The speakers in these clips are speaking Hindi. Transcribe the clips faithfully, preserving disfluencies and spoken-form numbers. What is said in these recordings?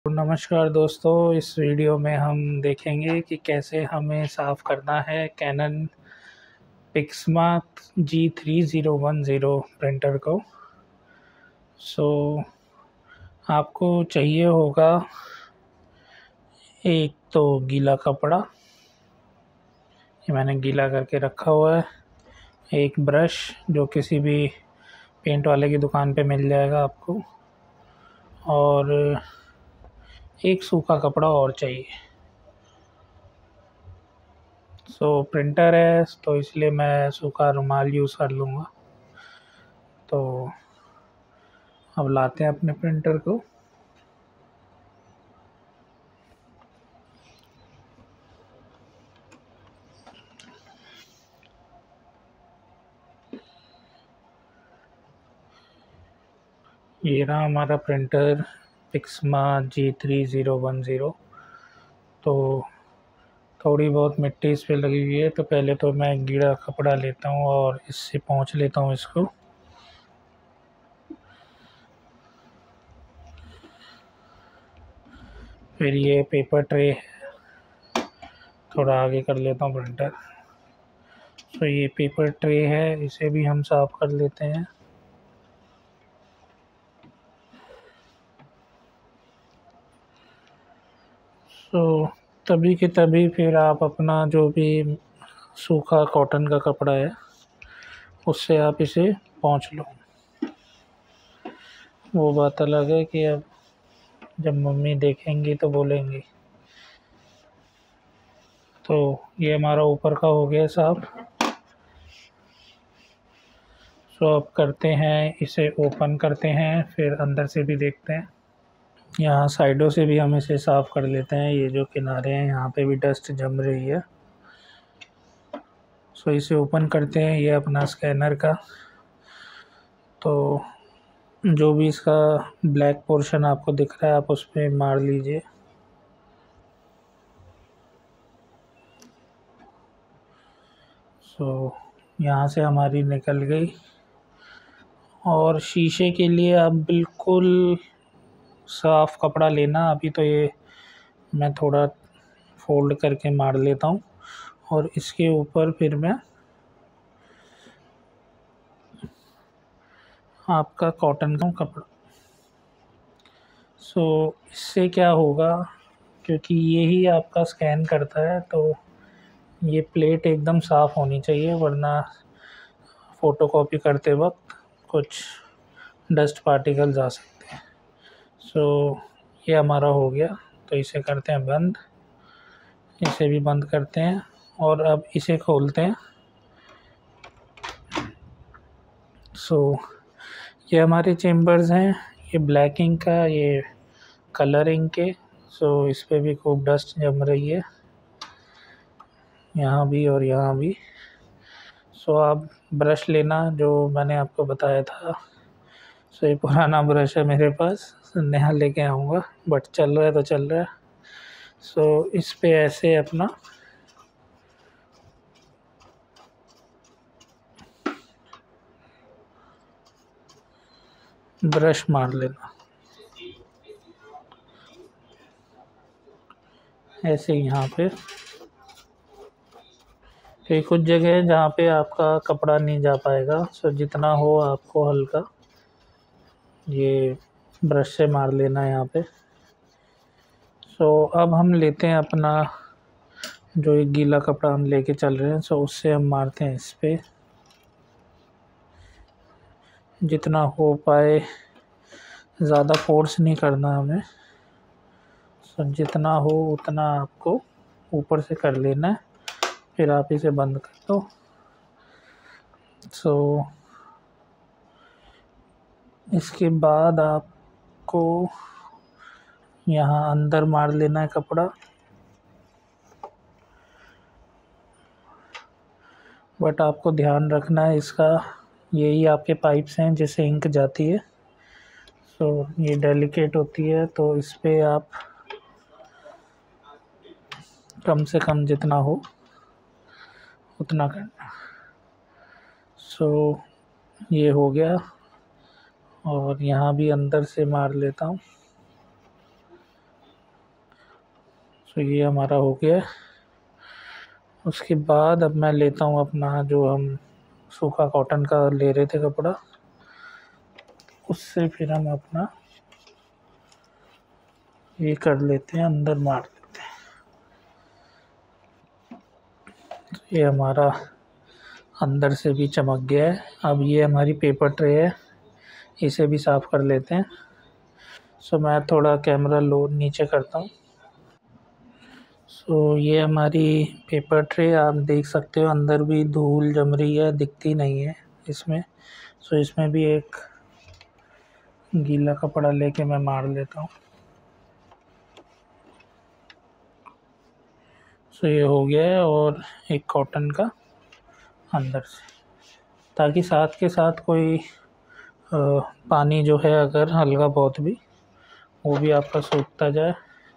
तो नमस्कार दोस्तों, इस वीडियो में हम देखेंगे कि कैसे हमें साफ़ करना है Canon Pixma G three zero one zero printer को। सो आपको चाहिए होगा एक तो गीला कपड़ा, ये मैंने गीला करके रखा हुआ है, एक ब्रश जो किसी भी पेंट वाले की दुकान पे मिल जाएगा आपको, और एक सूखा कपड़ा और चाहिए। सो so, प्रिंटर है तो इसलिए मैं सूखा रुमाल यूज़ कर लूँगा। तो अब लाते हैं अपने प्रिंटर को। ये रहा हमारा printer Pixma G three zero one zero. तो थोड़ी बहुत मिट्टी इस पे लगी हुई है, तो पहले तो मैं गीला कपड़ा लेता हूँ और इससे पोंछ लेता हूँ इसको। फिर ये पेपर ट्रे है, थोड़ा आगे कर लेता हूँ प्रिंटर। तो ये पेपर ट्रे है, इसे भी हम साफ़ कर लेते हैं। तो तभी के तभी फिर आप अपना जो भी सूखा कॉटन का कपड़ा है उससे आप इसे पोंछ लो। वो बात अलग है कि अब जब मम्मी देखेंगी तो बोलेंगी। तो ये हमारा ऊपर का हो गया साफ। सो अब करते हैं, इसे ओपन करते हैं, फिर अंदर से भी देखते हैं। यहाँ साइडों से भी हम इसे साफ़ कर लेते हैं। ये जो किनारे हैं यहाँ पे भी डस्ट जम रही है। सो इसे ओपन करते हैं, ये अपना स्कैनर का। तो जो भी इसका ब्लैक पोर्शन आपको दिख रहा है आप उस पर मार लीजिए। सो यहाँ से हमारी निकल गई। और शीशे के लिए आप बिल्कुल साफ़ कपड़ा लेना। अभी तो ये मैं थोड़ा फोल्ड करके मार लेता हूँ और इसके ऊपर फिर मैं आपका कॉटन का कपड़ा। सो इससे क्या होगा, क्योंकि ये ही आपका स्कैन करता है, तो ये प्लेट एकदम साफ़ होनी चाहिए, वरना फ़ोटोकॉपी करते वक्त कुछ डस्ट पार्टिकल्स आ सकते हैं। सो ये हमारा हो गया, तो इसे करते हैं बंद। इसे भी बंद करते हैं और अब इसे खोलते हैं। सो ये हमारे चेम्बर्स हैं, ये ब्लैक इंक का, ये कलर इंक के। सो इस पे भी खूब डस्ट जम रही है, यहाँ भी और यहाँ भी। सो आप ब्रश लेना जो मैंने आपको बताया था। सो ये पुराना ब्रश है मेरे पास, नया लेके आऊँगा, बट चल रहा है तो चल रहा है। सो इस पे ऐसे अपना ब्रश मार लेना, ऐसे यहाँ पे। फिर कुछ जगह है जहाँ पे आपका कपड़ा नहीं जा पाएगा, सो जितना हो आपको हल्का ये ब्रश से मार लेना यहाँ पे। सो अब हम लेते हैं अपना जो एक गीला कपड़ा हम लेके चल रहे हैं, सो उससे हम मारते हैं इस पे, जितना हो पाए। ज़्यादा फोर्स नहीं करना हमें, सो जितना हो उतना आपको ऊपर से कर लेना है, फिर आप इसे बंद कर दो। सो इसके बाद आपको यहाँ अंदर मार लेना है कपड़ा, बट आपको ध्यान रखना है इसका, यही आपके पाइप्स हैं जिससे इंक जाती है। सो ये डेलिकेट होती है, तो इस पे आप कम से कम जितना हो उतना करना। सो ये हो गया, और यहाँ भी अंदर से मार लेता हूँ। तो ये हमारा हो गया। उसके बाद अब मैं लेता हूँ अपना जो हम सूखा कॉटन का ले रहे थे कपड़ा, उससे फिर हम अपना ये कर लेते हैं, अंदर मार लेते हैं। तो ये हमारा अंदर से भी चमक गया है। अब ये हमारी पेपर ट्रे है, इसे भी साफ़ कर लेते हैं। सो मैं थोड़ा कैमरा लो नीचे करता हूँ। सो ये हमारी पेपर ट्रे, आप देख सकते हो अंदर भी धूल जम रही है, दिखती नहीं है इसमें। सो इसमें भी एक गीला कपड़ा लेके मैं मार लेता हूँ। सो ये हो गया है, और एक कॉटन का अंदर से, ताकि साथ के साथ कोई आ, पानी जो है अगर हल्का बहुत भी, वो भी आपका सूखता जाए।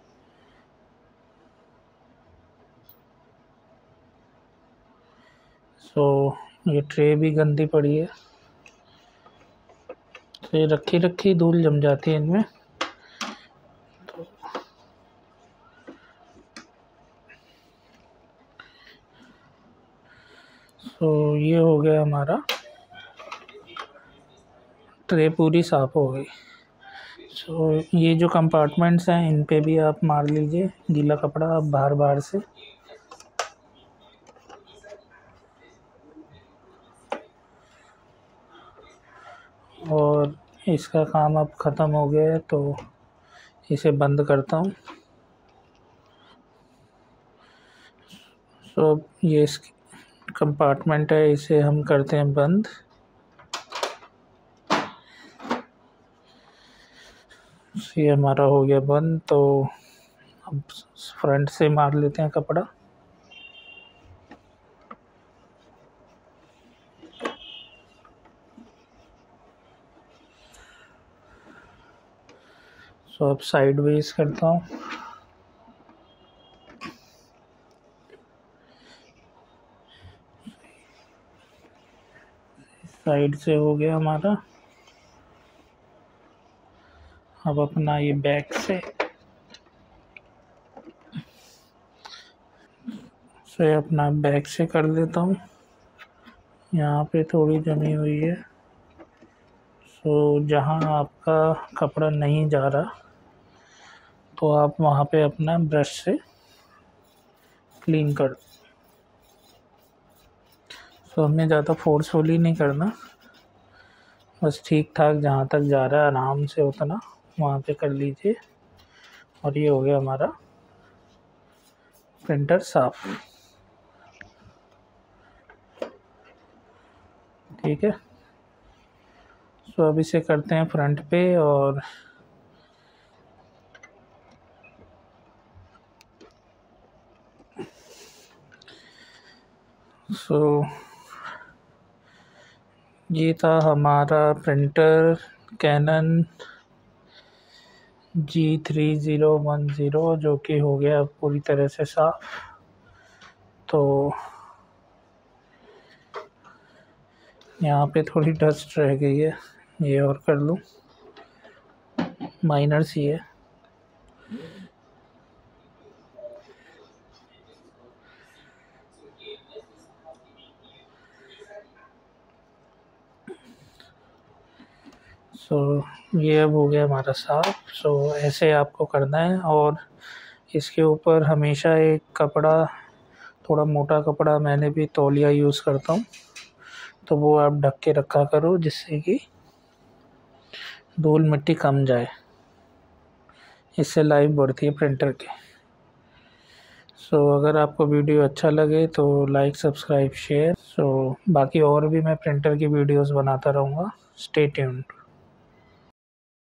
सो ये ट्रे भी गंदी पड़ी है, तो ये रखी रखी धूल जम जाती है इनमें। तो सो ये हो गया हमारा, ट्रे पूरी साफ़ हो गई। सो ये जो कंपार्टमेंट्स हैं इन पे भी आप मार लीजिए गीला कपड़ा, आप बाहर बाहर से। और इसका काम अब ख़त्म हो गया है, तो इसे बंद करता हूँ। सो ये इस कंपार्टमेंट है, इसे हम करते हैं बंद। ये हमारा हो गया बंद। तो अब फ्रंट से मार लेते हैं कपड़ा। सो अब साइड वेज करता हूँ। साइड से हो गया हमारा। अब अपना ये बैक से, सो ये अपना बैक से कर देता हूँ। यहाँ पे थोड़ी जमी हुई है, सो जहाँ आपका कपड़ा नहीं जा रहा तो आप वहाँ पे अपना ब्रश से क्लीन कर। सो हमें ज़्यादा फोर्सफुली नहीं करना, बस ठीक ठाक जहाँ तक जा रहा है आराम से उतना वहाँ पे कर लीजिए। और ये हो गया हमारा प्रिंटर साफ। ठीक है। सो अब इसे करते हैं फ्रंट पे, और सो ये था हमारा printer Canon G three zero one zero, जो कि हो गया पूरी तरह से साफ़। तो यहाँ पे थोड़ी डस्ट रह गई है, ये और कर लूँ, माइनर सी है। सो ये अब हो गया हमारा साफ। सो ऐसे आपको करना है, और इसके ऊपर हमेशा एक कपड़ा, थोड़ा मोटा कपड़ा, मैंने भी तौलिया यूज़ करता हूँ, तो वो आप ढक के रखा करो, जिससे कि धूल मिट्टी कम जाए। इससे लाइफ बढ़ती है प्रिंटर की। सो अगर आपको वीडियो अच्छा लगे तो लाइक, सब्सक्राइब, शेयर। सो बाकी और भी मैं प्रिंटर की वीडियोस बनाता रहूँगा। Stay tuned.